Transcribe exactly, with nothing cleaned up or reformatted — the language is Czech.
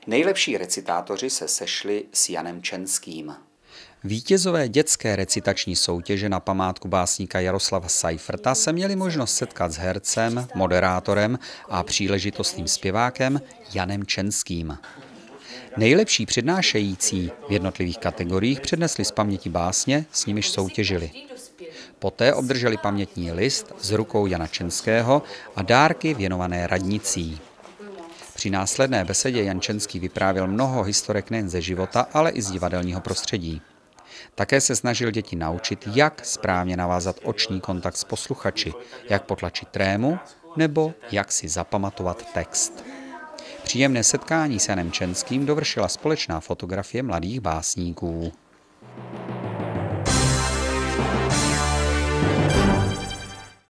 Nejlepší recitátoři se sešli s Janem Čenským. Vítězové dětské recitační soutěže na památku básníka Jaroslava Seiferta se měli možnost setkat s hercem, moderátorem a příležitostným zpěvákem Janem Čenským. Nejlepší přednášející v jednotlivých kategoriích přednesli z paměti básně, s nimiž soutěžili. Poté obdrželi pamětní list z rukou Jana Čenského a dárky věnované radnicí. Při následné besedě Jan Čenský vyprávěl mnoho historek nejen ze života, ale i z divadelního prostředí. Také se snažil děti naučit, jak správně navázat oční kontakt s posluchači, jak potlačit trému nebo jak si zapamatovat text. Příjemné setkání s Janem Čenským dovršila společná fotografie mladých básníků.